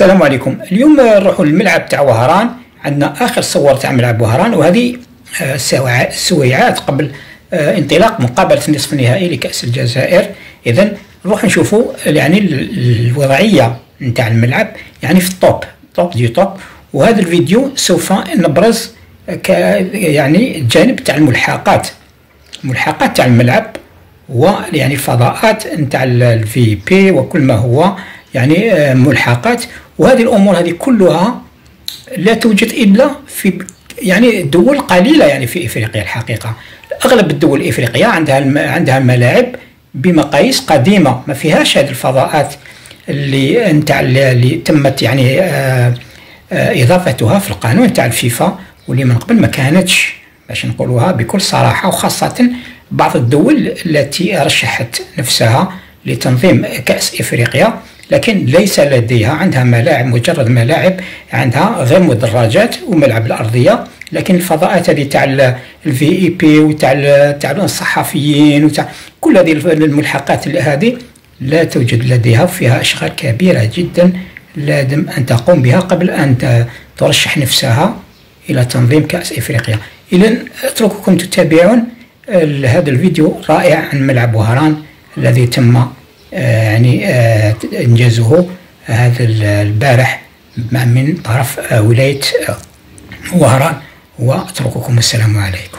السلام عليكم. اليوم نروحوا للملعب تاع وهران. عندنا اخر صور تاع ملعب وهران، وهذه سويعات قبل انطلاق مقابله النصف النهائي لكأس الجزائر. اذا نروح نشوفوا يعني الوضعيه نتاع الملعب، يعني في الطوب دي طوب. وهذا الفيديو سوف نبرز يعني الجانب تاع الملحقات تاع الملعب، ويعني الفضاءات نتاع الفي بي وكل ما هو يعني ملحقات. وهذه الامور هذه كلها لا توجد الا في يعني دول قليله يعني في افريقيا. الحقيقه اغلب الدول الافريقيه عندها ملاعب بمقاييس قديمه، ما فيهاش هذه الفضاءات اللي تمت يعني اضافتها في القانون تاع الفيفا، واللي من قبل ما كانتش، باش نقولوها بكل صراحه. وخاصه بعض الدول التي رشحت نفسها لتنظيم كأس افريقيا لكن ليس لديها، عندها ملاعب، مجرد ملاعب، عندها غير مدرجات وملعب الارضيه. لكن الفضاءات هذه تاع الفي اي بي وتاع الصحفيين وتاع كل هذه الملحقات هذه لا توجد لديها، وفيها اشغال كبيره جدا لازم ان تقوم بها قبل ان ترشح نفسها الى تنظيم كأس افريقيا. اذا اترككم تتابعون هذا الفيديو رائع عن ملعب وهران الذي تم يعني انجازه هذا البارح من طرف ولايه وهران. واترككم، السلام عليكم.